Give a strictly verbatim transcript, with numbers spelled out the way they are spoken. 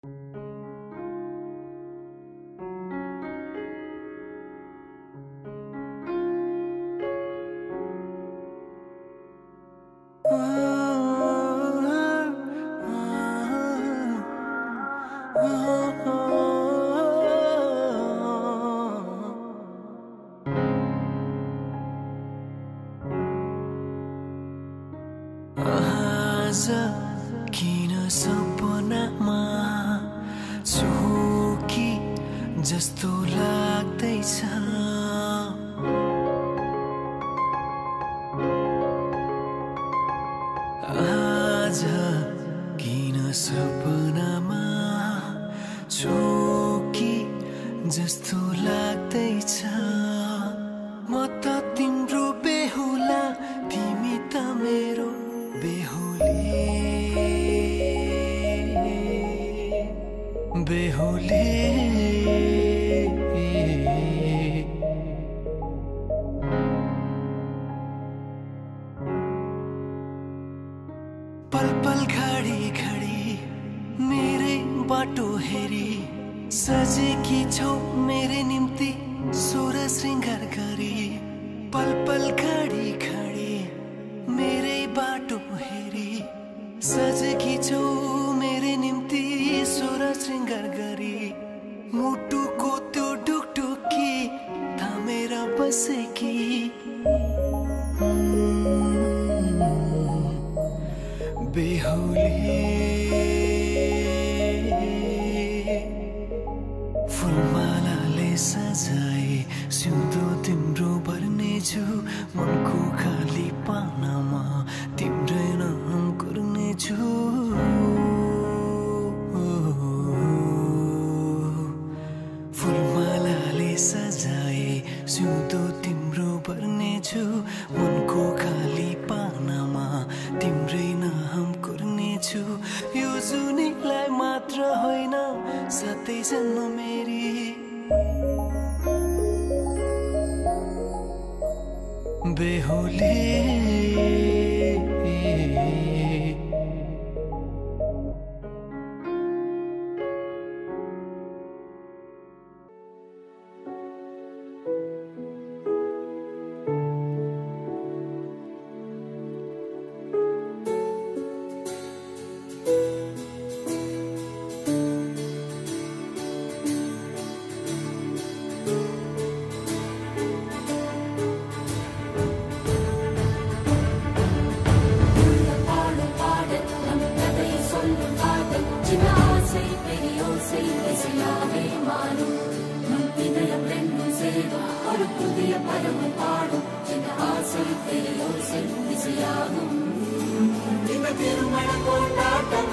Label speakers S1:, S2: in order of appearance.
S1: आज किन सपनामा छु कि जस्तो लाग्दैछ आज किन सपनामा छु कि जस्तो लाग्दैछ म त तिम्रो बेहुला तिमी त मेरो बेहुली बेहुली पल पल घडी घडी मेरै बाटो हेरी सजेकी छौ मेरे निम्ति सोह्र श्रृंगार गरी पल पल घडी घडी मेरै बाटो हेरी सजेकी छौ मेरे निम्ति सोह्र श्रृंगार गरी मुटुको त्यो ढुकढुकी थामेर बसेकी बेहुली फुलमालाले सजाए सिउँदो तिम्रो भर्नेछु मनको खाली पानामा तिम्रै नाम कुर्नेछु फुलमालाले सजाए सिउँदो तिम्रो भर्नेछु मनको खाली पानामा तिम्रै नाम कुर्नेछु यो जुनीलाई मात्र होइन सातै जन्म मेरी बेहुली
S2: திருமண கொண்டாட்டம்